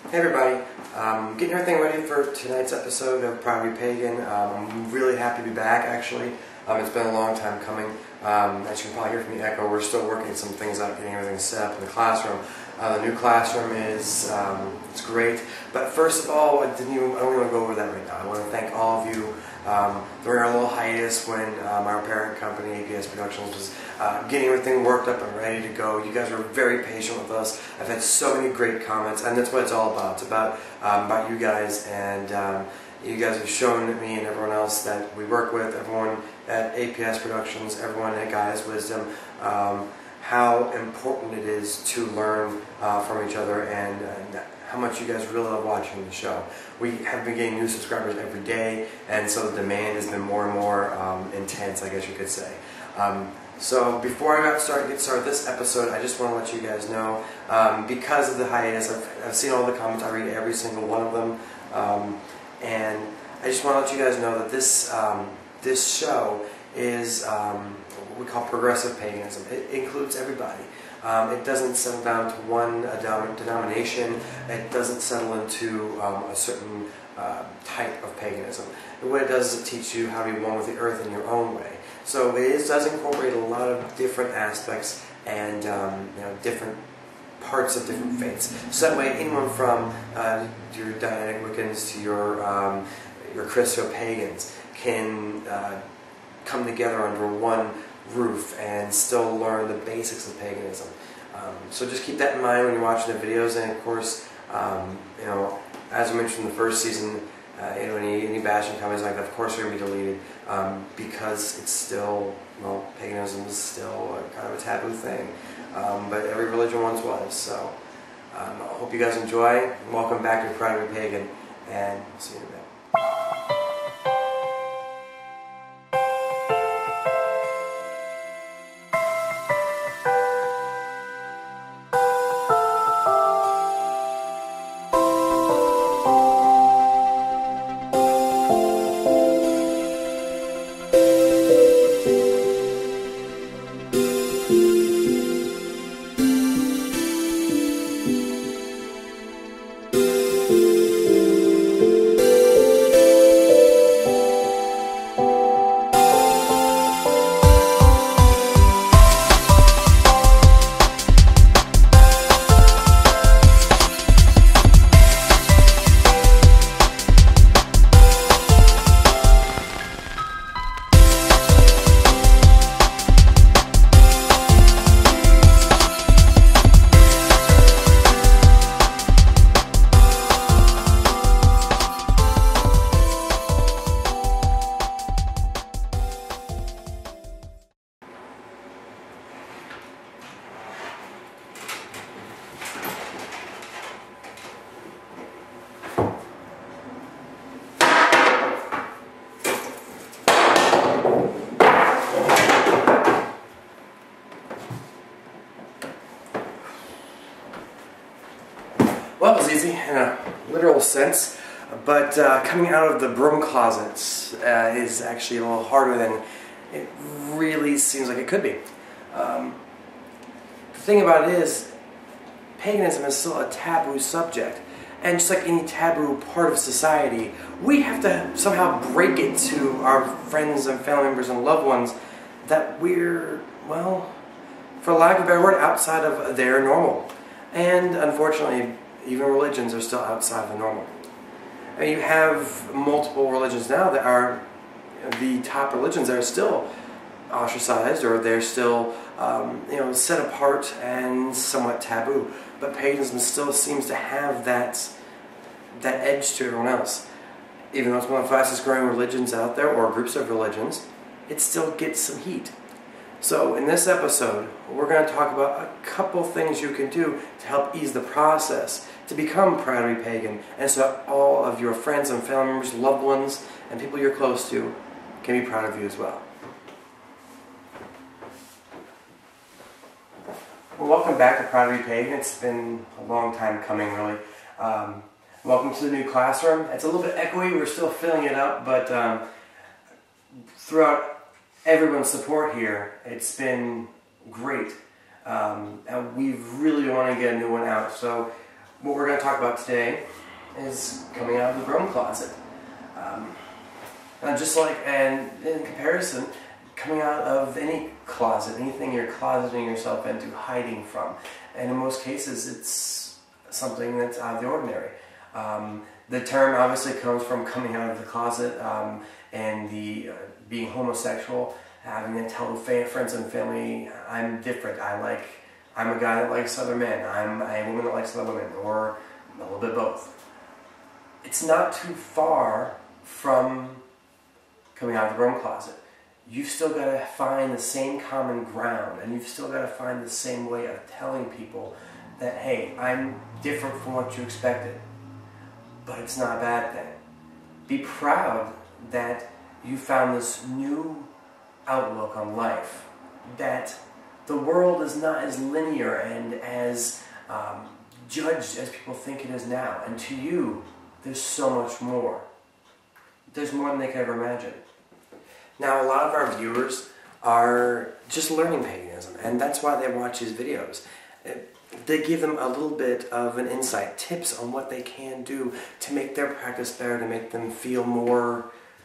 Hey everybody, getting everything ready for tonight's episode of Proudly Pagan. I'm really happy to be back actually. It's been a long time coming. As you can probably hear from the echo, we're still working some things out, getting everything set up in the classroom. The new classroom is it's great, but first of all, I don't even want to go over that right now. I want to thank all of you during our little hiatus when our parent company, APS Productions, was getting everything worked up and ready to go. You guys were very patient with us. I've had so many great comments, and that's what it's all about. It's about you guys, and you guys have shown me and everyone else that we work with, everyone at APS Productions, everyone at Guy's Wisdom, how important it is to learn from each other, and how much you guys really love watching the show. We have been getting new subscribers every day, and so the demand has been more and more intense, I guess you could say. So before I get started this episode, I just want to let you guys know, because of the hiatus, I've seen all the comments, I read every single one of them, and I just want to let you guys know that this show is what we call progressive paganism. It includes everybody. It doesn't settle down to one denomination. It doesn't settle into a certain type of paganism. What it does is it teaches you how to be one with the earth in your own way. So it does incorporate a lot of different aspects and different parts of different faiths. So that way, anyone from your Dianic Wiccans to your Christo-Pagans can come together under one roof and still learn the basics of paganism. So just keep that in mind when you're watching the videos, and of course, as I mentioned in the first season, any bashing comments like that, of course, are going to be deleted because it's still, paganism is still kind of a taboo thing. But every religion once was. So I hope you guys enjoy. Welcome back to Proudly Pagan, and see you in a bit. Well, it was easy in a literal sense, but coming out of the broom closets is actually a little harder than it really seems like it could be. The thing about it is, paganism is still a taboo subject, and just like any taboo part of society, we have to somehow break it to our friends and family members and loved ones that we're, well, for lack of a better word, outside of their normal. And unfortunately, even religions are still outside of the normal. I mean, you have multiple religions now that are the top religions that are still ostracized, or they're still set apart and somewhat taboo. But paganism still seems to have that edge to everyone else. Even though it's one of the fastest growing religions out there, or groups of religions, it still gets some heat. So in this episode, we're going to talk about a couple things you can do to help ease the process to become Proudly Pagan, and so all of your friends and family members, loved ones, and people you're close to can be proud of you as well. Well, welcome back to Proudly Pagan. It's been a long time coming, really. Welcome to the new classroom. It's a little bit echoey. We're still filling it up, but throughout everyone's support here, it's been great. And we really want to get a new one out. So what we're going to talk about today is coming out of the Broom Closet. And just like, and in comparison, coming out of any closet, anything you're closeting yourself into, hiding from. And in most cases, it's something that's out of the ordinary. The term obviously comes from coming out of the closet and the being homosexual, having to tell friends and family, I'm different. I'm a guy that likes other men. I'm a woman that likes other women, or a little bit both. It's not too far from coming out of the Broom Closet. You've still got to find the same common ground, and you've still got to find the same way of telling people that, hey, I'm different from what you expected, but it's not a bad thing. Be proud that you found this new outlook on life, that the world is not as linear and as judged as people think it is now, and to you, there's so much more. There's more than they could ever imagine. Now, a lot of our viewers are just learning paganism, and that's why they watch these videos. They give them a little bit of an insight, tips on what they can do to make their practice better, to make them feel more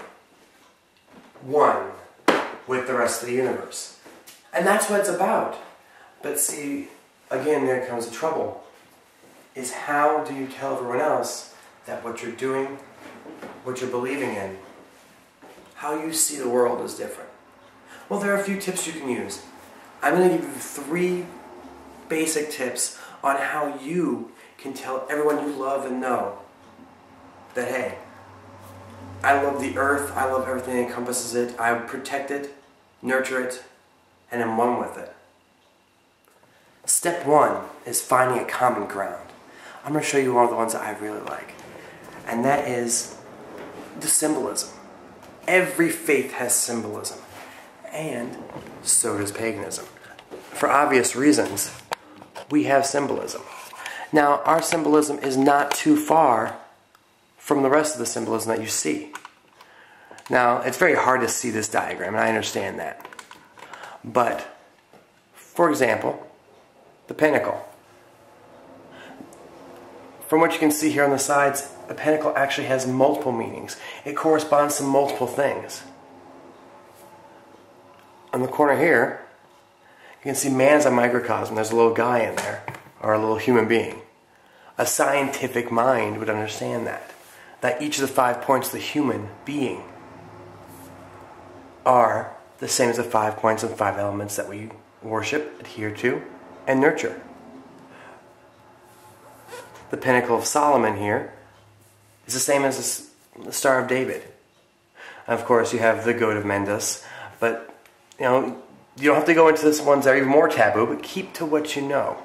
one with the rest of the universe. And that's what it's about. But see, again, there comes the trouble, is how do you tell everyone else that what you're doing, what you're believing in, how you see the world is different? Well, there are a few tips you can use. I'm going to give you 3 basic tips on how you can tell everyone you love and know that, hey, I love the earth, I love everything that encompasses it, I protect it, nurture it, and am one with it. Step 1 is finding a common ground. I'm going to show you one of the ones that I really like, and that is the symbolism. Every faith has symbolism, and so does paganism. For obvious reasons, we have symbolism. Now, our symbolism is not too far from the rest of the symbolism that you see. Now, it's very hard to see this diagram, and I understand that. But, for example, the pentacle. From what you can see here on the sides, a pentacle actually has multiple meanings. It corresponds to multiple things. On the corner here, you can see man as a microcosm. There's a little guy in there, or a little human being. A scientific mind would understand that. That each of the 5 points of the human being are the same as the 5 points and 5 elements that we worship, adhere to, and nurture. The pinnacle of Solomon here is the same as the Star of David. And of course, you have the Goat of Mendes, but you don't have to go into this ones that are even more taboo, but keep to what you know.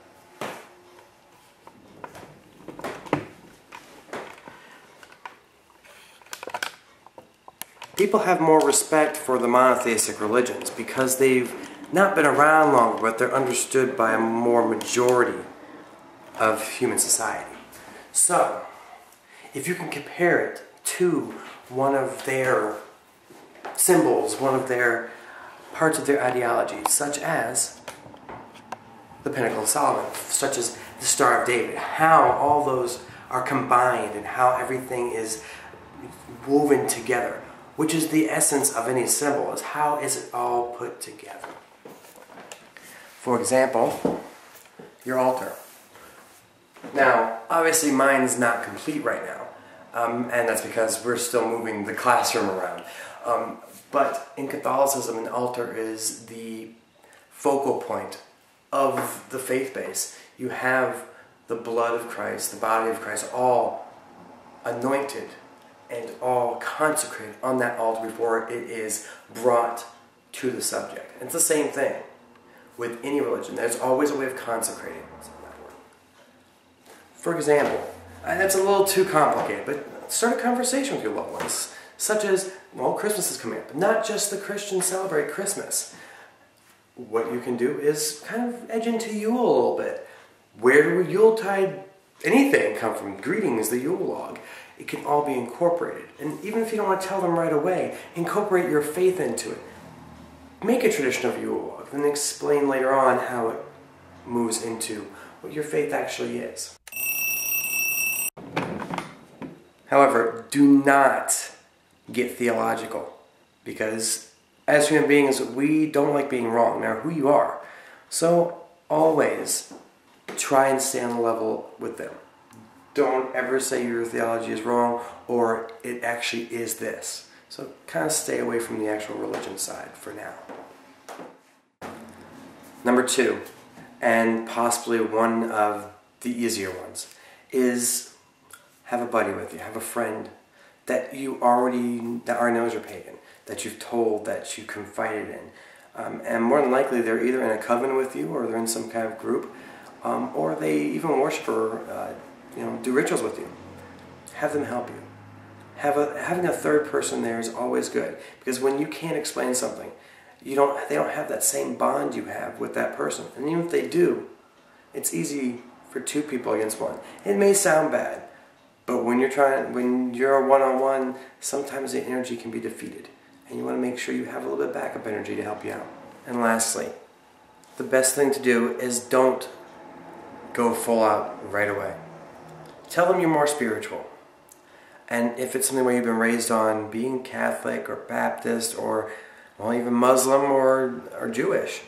People have more respect for the monotheistic religions because they've not been around longer, but they're understood by a more majority of human society. So, if you can compare it to one of their symbols, one of their parts of their ideology, such as the Pinnacle of Solomon, such as the Star of David, how all those are combined and how everything is woven together, which is the essence of any symbol, is how is it all put together. For example, your altar. Now, obviously mine's not complete right now, and that's because we're still moving the classroom around. But in Catholicism, an altar is the focal point of the faith base. You have the blood of Christ, the body of Christ, all anointed and all consecrated on that altar before it is brought to the subject. And it's the same thing with any religion. There's always a way of consecrating. For example, and that's a little too complicated, but start a conversation with your loved ones, such as, well, Christmas is coming up. Not just the Christians celebrate Christmas. What you can do is kind of edge into Yule a little bit. Where do Yuletide anything come from? Greetings, the Yule log. It can all be incorporated. And even if you don't want to tell them right away, incorporate your faith into it. Make a tradition of Yule log, then explain later on how it moves into what your faith actually is. However, do not get theological, because as human beings, we don't like being wrong, no matter who you are. So always try and stay on the level with them. Don't ever say your theology is wrong or it actually is this. So kind of stay away from the actual religion side for now. Number 2, and possibly one of the easier ones, is have a buddy with you, have a friend that already knows you're pagan, that you've told, that you confided in. And more than likely they're either in a coven with you, or they're in some kind of group, or they even worship or do rituals with you. Have them help you. Having a third person there is always good, because when you can't explain something, they don't have that same bond you have with that person. And even if they do, it's easy for 2 people against 1. It may sound bad, but when you're one-on-one, sometimes the energy can be defeated. And you want to make sure you have a little bit of backup energy to help you out. And lastly, the best thing to do is don't go full out right away. Tell them you're more spiritual. And if it's something where you've been raised on being Catholic or Baptist or even Muslim or Jewish,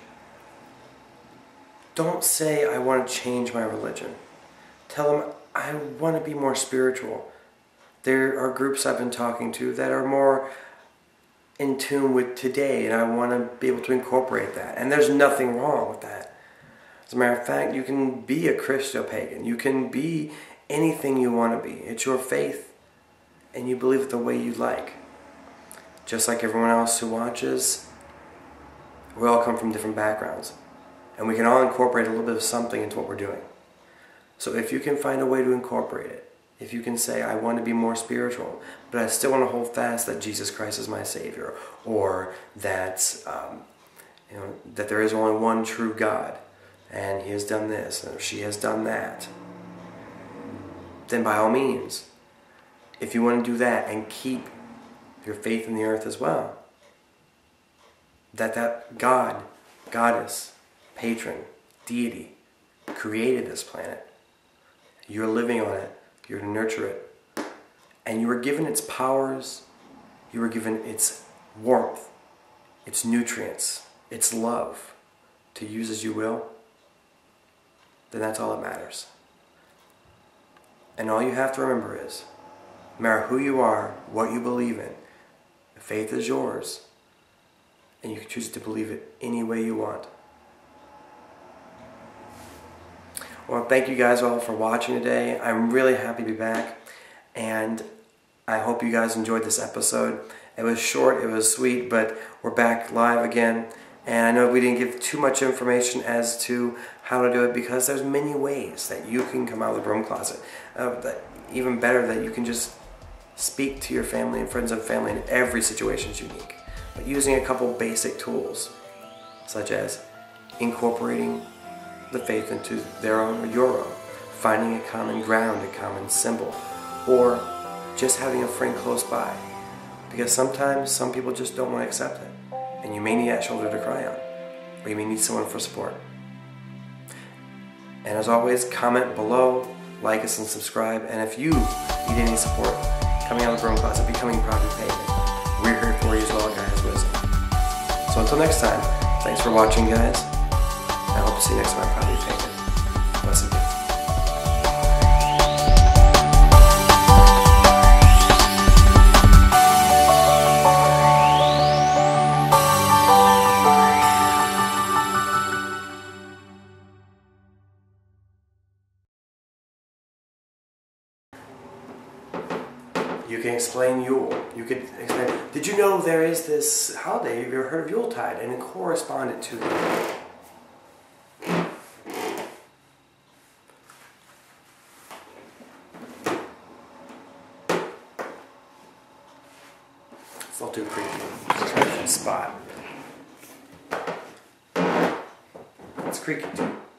don't say, I want to change my religion. Tell them, I want to be more spiritual. There are groups I've been talking to that are more in tune with today, and I want to be able to incorporate that. And there's nothing wrong with that. As a matter of fact, you can be a Christo-pagan. You can be anything you want to be. It's your faith, and you believe it the way you like. Just like everyone else who watches, we all come from different backgrounds. And we can all incorporate a little bit of something into what we're doing. So if you can find a way to incorporate it, if you can say, I want to be more spiritual, but I still want to hold fast that Jesus Christ is my Savior, or that that there is only one true God, and He has done this, or she has done that, then by all means, if you want to do that and keep your faith in the earth as well, that God, goddess, patron, deity, created this planet. You're living on it. You're to nurture it. And you were given its powers. You were given its warmth, its nutrients, its love to use as you will. Then that's all that matters. And all you have to remember is, no matter who you are, what you believe in, the faith is yours. And you can choose to believe it any way you want. Well, thank you guys all for watching today. I'm really happy to be back, and I hope you guys enjoyed this episode. It was short, it was sweet, but we're back live again. And I know we didn't give too much information as to how to do it, because there's many ways that you can come out of the broom closet. Even better, that you can just speak to your family and friends and family, and every situation is unique. But using a couple basic tools, such as incorporating the faith into their own or your own, finding a common ground, a common symbol, or just having a friend close by. Because sometimes some people just don't want to accept it, and you may need that shoulder to cry on, or you may need someone for support. And as always, comment below, like us and subscribe, and if you need any support coming out of the Broom Closet, becoming Properly Pagan, we're here for you as well, guys. Wisdom. So until next time, thanks for watching, guys. I hope to see you next time on Properly Pagan. Bless you. You can explain Yule. You could explain, did you know there is this holiday, have you ever heard of Yuletide? And it corresponded to the it's all too creepy. Just try a different spot. It's creaky too.